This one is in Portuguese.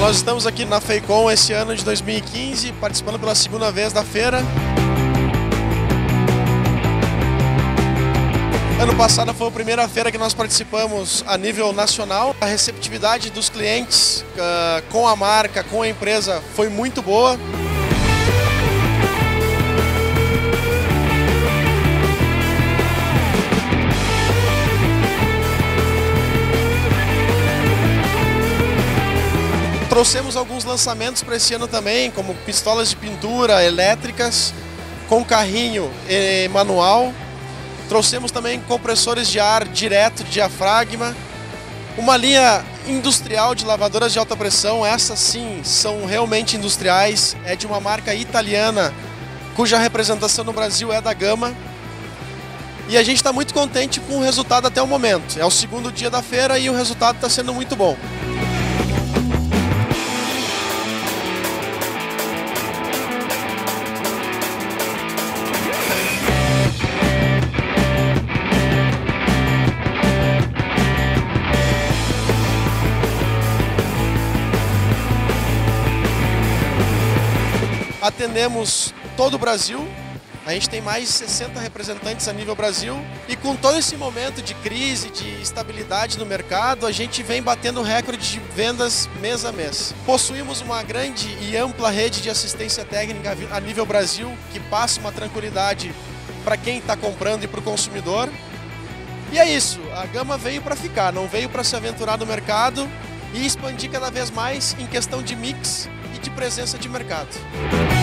Nós estamos aqui na FEICOM esse ano de 2015, participando pela segunda vez da feira. Ano passado foi a primeira feira que nós participamos a nível nacional. A receptividade dos clientes com a marca, com a empresa, foi muito boa. Trouxemos alguns lançamentos para esse ano também, como pistolas de pintura elétricas, com carrinho e manual. Trouxemos também compressores de ar direto de diafragma. Uma linha industrial de lavadoras de alta pressão, essas sim são realmente industriais. É de uma marca italiana, cuja representação no Brasil é da Gama. E a gente está muito contente com o resultado até o momento. É o segundo dia da feira e o resultado está sendo muito bom. Atendemos todo o Brasil, a gente tem mais de 60 representantes a nível Brasil e com todo esse momento de crise, de estabilidade no mercado, a gente vem batendo recorde de vendas mês a mês. Possuímos uma grande e ampla rede de assistência técnica a nível Brasil que passa uma tranquilidade para quem está comprando e para o consumidor. E é isso, a Gama veio para ficar, não veio para se aventurar no mercado e expandir cada vez mais em questão de mix e de presença de mercado.